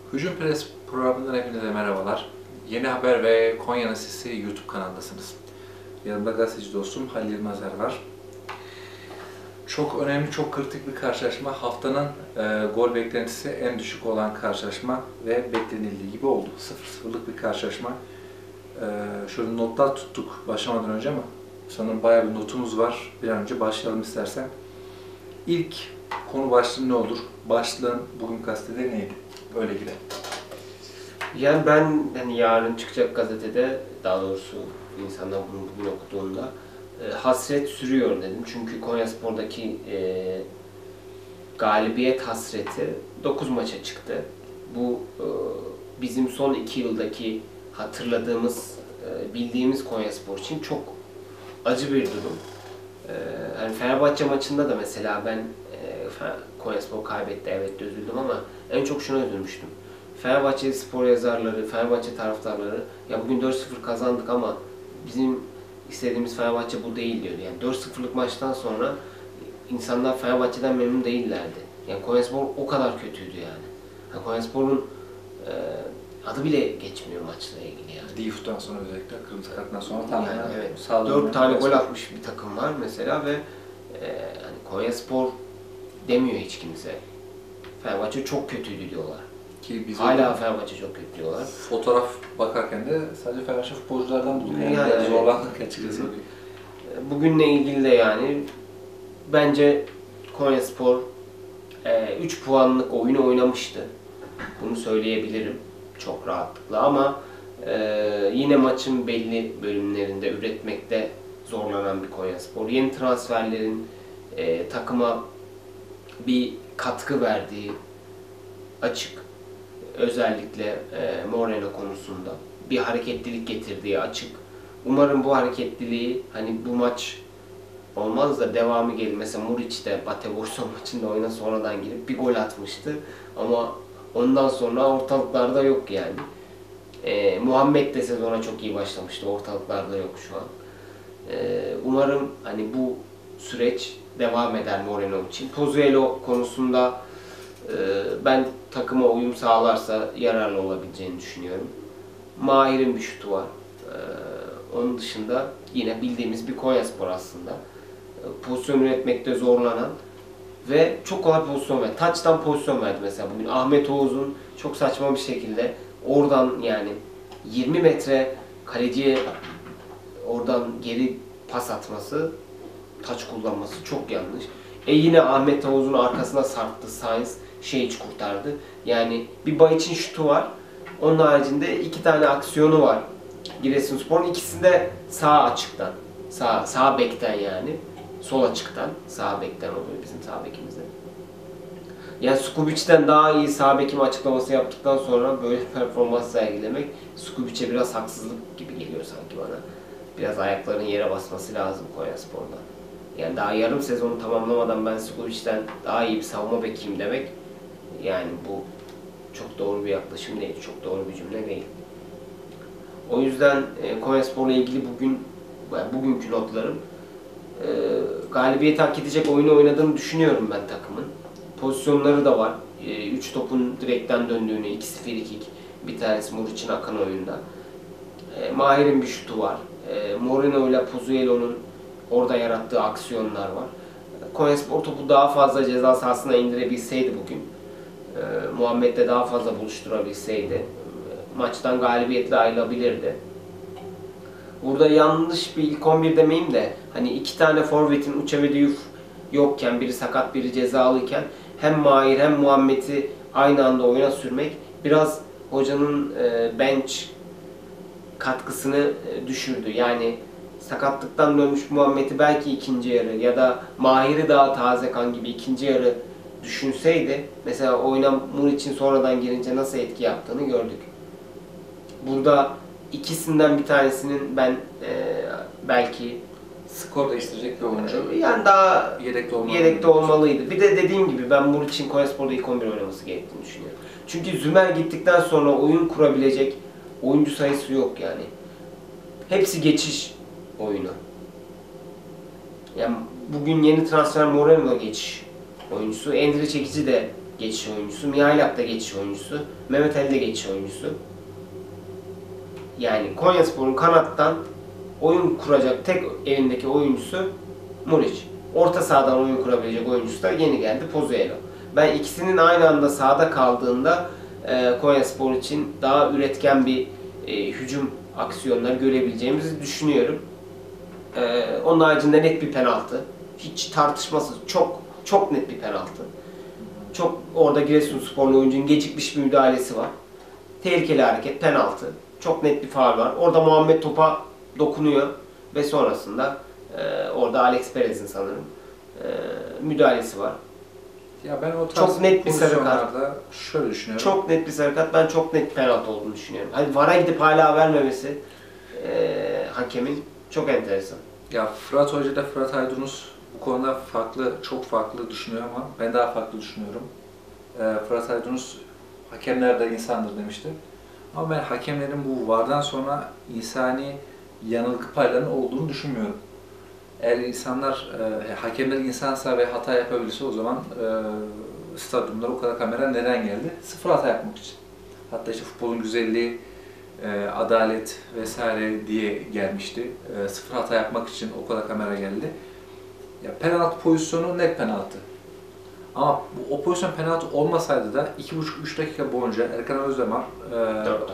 Hücum Press programından hepinize merhabalar. Yeni Haber ve Konya'nın Sesi YouTube kanalındasınız. Yanımda gazeteci dostum Halil Yılmazer var. Çok önemli, çok kritik bir karşılaşma. Haftanın gol beklentisi en düşük olan karşılaşma ve beklenildiği gibi oldu. 0-0'lık bir karşılaşma. Şöyle notlar tuttuk başlamadan önce ama sanırım bayağı bir notumuz var. Bir an önce başlayalım istersen. İlk konu başlığı ne olur? Başlığın bugün gazetede neydi? Öyle gidelim. Yani ben yarın çıkacak gazetede, daha doğrusu insanlar bunu bugün okuduğunda hasret sürüyor dedim. Çünkü Konyaspor'daki galibiyet hasreti 9 maça çıktı. Bu bizim son 2 yıldaki hatırladığımız, bildiğimiz Konyaspor için çok acı bir durum. Yani Fenerbahçe maçında da mesela ben Konyaspor kaybetti, evet üzüldüm ama en çok şuna üzülmüştüm. Fenerbahçe spor yazarları, Fenerbahçe taraftarları ya bugün 4-0 kazandık ama bizim istediğimiz Fenerbahçe bu değil diyordu. Yani 4-0'lık maçtan sonra insanlar Fenerbahçe'den memnun değillerdi. Yani Konyaspor o kadar kötüydü yani. Yani Konyaspor'un adı bile geçmiyor maçla ilgili yani. Diouf'tan sonra özellikle kırmızı karttan sonra tamamen yani evet. sağlam 4 tane gol atmış bir takım var mesela ve yani Konyaspor demiyor hiç kimse. Fenerbahçe çok kötüydü diyorlar. Ki biz hala Fenerbahçe çok kötü diyorlar. Fotoğraf bakarken de sadece Fenerbahçe futbolculardan bulduk. Yani evet. zorlandık açıkçası. Bugünle ilgili de yani bence Konyaspor 3 puanlık oyunu oynamıştı. Bunu söyleyebilirim çok rahatlıkla ama yine maçın belli bölümlerinde üretmekte zorlanan bir Konyaspor. Yeni transferlerin takıma bir katkı verdiği açık. Özellikle Moreno konusunda bir hareketlilik getirdiği açık. Umarım bu hareketliliği hani bu maç olmaz da devamı gelir. Mesela Muriç de Bate Borisov maçında oyuna sonradan girip bir gol atmıştı. Ama ondan sonra ortalıklarda yok yani. Muhammed de sezona çok iyi başlamıştı. Ortalıklarda yok şu an. Umarım hani bu süreç devam eder Moreno için. Pozuelo konusunda ben takıma uyum sağlarsa yararlı olabileceğini düşünüyorum. Mahir'in bir şutu var. Onun dışında yine bildiğimiz bir Konyaspor aslında. Pozisyon üretmekte zorlanan ve çok kolay pozisyon verdi. Taçtan pozisyon verdi mesela bugün. Ahmet Oğuz'un çok saçma bir şekilde oradan yani 20 metre kaleciye oradan geri pas atması, taç kullanması çok yanlış. Yine Ahmet Oğuz'un arkasına sarktı Sainz. Hiç kurtardı. Yani bir Bayiç'in şutu var. Onun haricinde 2 tane aksiyonu var. Giresunspor'un ikisinde sağ açıktan. Sağ bekten yani. Sol açıktan. Sağ bekten oluyor bizim sağ bekimizde. Yani Skubic'ten daha iyi sağ bekim açıklaması yaptıktan sonra böyle performans sergilemek Skubic'e biraz haksızlık gibi geliyor sanki bana. Biraz ayaklarının yere basması lazım Konyaspor'da. Yani daha yarım sezonu tamamlamadan ben Skubic'ten daha iyi bir savunma bekiyim demek yani bu çok doğru bir yaklaşım değil, çok doğru bir cümle değil. O yüzden Konyaspor'la ilgili bugünkü notlarım galibiyeti hak edecek oyunu oynadığını düşünüyorum ben takımın. Pozisyonları da var. 3 topun direkten döndüğünü, ikisi frikik, bir tanesi Muriç'in akan oyunda. Mahir'in bir şutu var. Moreno ile Pozuelo'nun orada yarattığı aksiyonlar var. Konyaspor topu daha fazla ceza sahasına indirebilseydi bugün, Muhammed de daha fazla buluşturabilseydi maçtan galibiyetle ayrılabilirdi. Burada yanlış bir ilk 11 demeyeyim de hani 2 tane forvetin Uça ve Diouf yokken, biri sakat biri cezalıyken hem Mahir hem Muhammed'i aynı anda oyuna sürmek biraz hocanın bench katkısını düşürdü. Yani sakatlıktan dönmüş Muhammed'i belki ikinci yarı ya da Mahir'i daha taze kan gibi ikinci yarı düşünseydi mesela oyuna Muriç'in sonradan girince nasıl etki yaptığını gördük. Burada ikisinden bir tanesinin ben belki Skor değiştirecek bir oyuncu. yani daha yedekte olmalıydı. Bir de dediğim gibi ben Muriç'in Konyaspor'da ilk 11 oynaması gerektiğini düşünüyorum. Çünkü Zümer gittikten sonra oyun kurabilecek oyuncu sayısı yok yani. Hepsi geçiş oyunu. Yani bugün yeni transfer Moreno geçiş oyuncusu. Endri Çekici de geçiş oyuncusu, Mihailap da geçiş oyuncusu, Mehmet Ali de geçiş oyuncusu. Yani Konyaspor'un kanattan oyun kuracak tek elindeki oyuncusu Muriç. Orta sahadan oyun kurabilecek oyuncusu da yeni geldi Pozuelo. Ben ikisinin aynı anda sahada kaldığında Konyaspor için daha üretken bir hücum aksiyonları görebileceğimizi düşünüyorum. Onun haricinde net bir penaltı. Hiç tartışmasız, çok net bir penaltı. Çok orada Giresunsporlu oyuncunun gecikmiş bir müdahalesi var. Tehlikeli hareket, penaltı. Çok net bir faul var. Orada Muhammed topa dokunuyor ve sonrasında orada Alex Perez'in sanırım müdahalesi var. Ya ben o tarz çok net bir sarı kart. Şöyle düşünüyorum. Çok net bir sarı kart. Ben çok net penaltı olduğunu düşünüyorum. Hani VAR'a gidip hala vermemesi hakemin çok enteresan. Ya Fırat Hoca da Fırat Aydınus bu konuda çok farklı düşünüyor ama ben daha farklı düşünüyorum. Fırat Aydınus hakemler de insandır demişti. Ama ben hakemlerin bu VAR'dan sonra insani yanılgı paylarının olduğunu düşünmüyorum. Eğer hakemler insansa ve hata yapabilirse o zaman stadyumlara o kadar kamera neden geldi? Sıfır hata yapmak için. Hatta işte futbolun güzelliği, adalet vesaire diye gelmişti. Sıfır hata yapmak için o kadar kamera geldi. Ya penaltı pozisyonu net penaltı. Ama o pozisyon penaltı olmasaydı da 2,5-3 dakika boyunca Erkan Özdemir 4 dakika.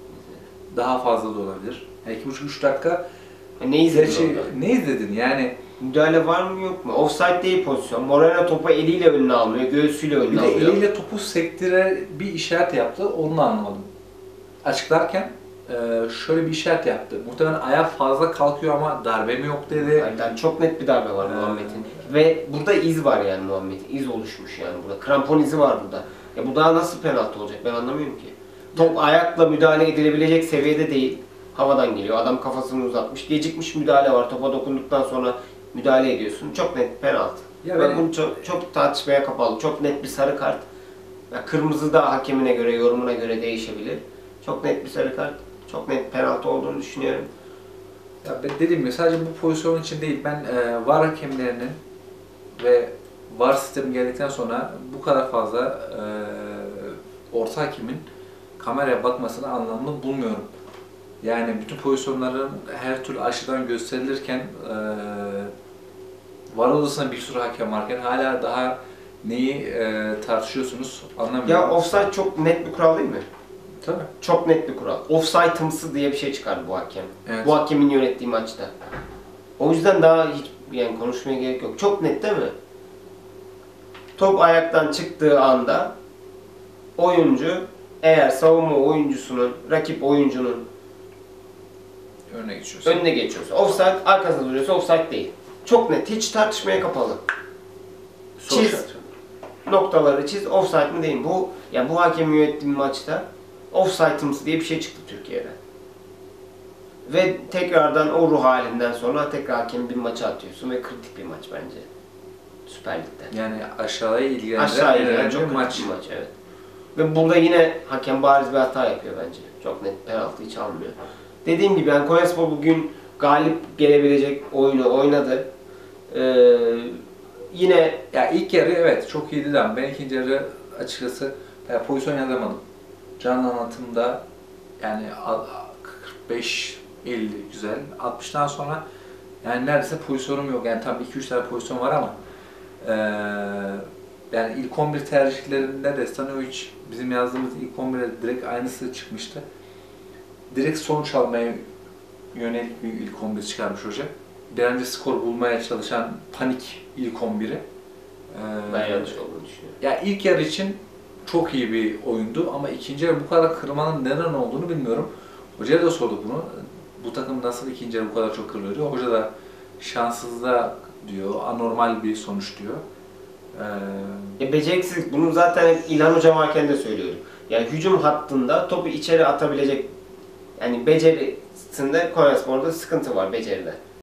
daha fazla da olabilir. Yani 2,5-3 dakika Ne izledin orada? ne izledin yani? Müdahale var mı yok mu? Offside değil pozisyon. Moreno topu eliyle önüne almıyor, göğsüyle Bir önüne de alıyor. eliyle topu sektire bir işaret yaptı, onu da anlamadım. Açıklarken şöyle bir işaret yaptı. Muhtemelen ayağı fazla kalkıyor ama darbe mi yok dedi. Yani çok net bir darbe var Muhammed'in. Ve burada iz var yani Muhammed'in. İz oluşmuş yani burada. Krampon izi var burada. Ya bu daha nasıl penaltı olacak ben anlamıyorum ki. Top ayakla müdahale edilebilecek seviyede değil. Havadan geliyor. Adam kafasını uzatmış. Gecikmiş müdahale var. Topa dokunduktan sonra müdahale ediyorsun. Çok net penaltı. Ya Ve bunu çok tartışmaya kapalı. Çok net bir sarı kart. Ya kırmızı da hakemine göre, yorumuna göre değişebilir. Çok net bir sarı kart. Çok net penaltı olduğunu düşünüyorum. Ya ben dediğim gibi sadece bu pozisyon için değil, ben VAR hakemlerinin ve VAR sistemi geldikten sonra bu kadar fazla orta hakemin kameraya bakmasını anlamlı bulmuyorum. Yani bütün pozisyonların her türlü açıdan gösterilirken VAR odasında bir sürü hakem varken hala daha neyi tartışıyorsunuz anlamıyorum. Ya offside çok net bir kural değil mi? Tabii. Çok net bir kural. Offside'ımsı diye bir şey çıkardı bu hakem. Evet. Bu hakemin yönettiği maçta. O yüzden daha hiç yani konuşmaya gerek yok. Çok net değil mi? Top ayaktan çıktığı anda oyuncu eğer savunma oyuncusunun, rakip oyuncunun önüne geçiyorsa offside, arkasında duruyorsa offside değil. Çok net. Hiç tartışmaya kapalı. Çiz. Noktaları çiz. Offside mi değil mi? Bu yani bu hakemin yönettiği maçta offside'ımsı diye bir şey çıktı Türkiye'de. Ve tekrardan o ruh halinden sonra tekrar hakemi bir maça atıyorsun ve kritik bir maç bence. Süper Lig'de. Yani aşağıya ilgilendiren çok bir maç. bir maç, evet. Ve burada yine hakem bariz bir hata yapıyor bence. Çok net penaltıyı çalmıyor. Dediğim gibi yani Konyaspor bugün galip gelebilecek oyunu oynadı. Yine Ya ilk yarı evet çok iyiydi de ben ikinci yarı açıkçası pozisyon yazamadım. Canlı anlatımda yani 45-50 güzel. 60'tan sonra yani neredeyse pozisyonum yok. Yani tam 2-3 tane pozisyon var ama yani ilk 11 tercihlerinde de Stanovic bizim yazdığımız ilk 11'e direkt aynısı çıkmıştı. Direkt sonuç almaya yönelik bir ilk 11 çıkarmış hoca. Bir an önce skor bulmaya çalışan panik ilk 11'i. ben yanlış olduğunu düşünüyorum. Ya ilk yarı için çok iyi bir oyundu ama ikinci yarı bu kadar kırmanın neden olduğunu bilmiyorum. Hocaya da sorduk bunu. Bu takım nasıl ikinci yarı bu kadar çok kırılıyor diyor. Hoca da şanssızlığa diyor, anormal bir sonuç diyor. Beceriksizlik. Bunu zaten İlhan Hocam varken de söylüyorum. Yani hücum hattında topu içeri atabilecek yani becerisinde Konyaspor'da sıkıntı var beceride.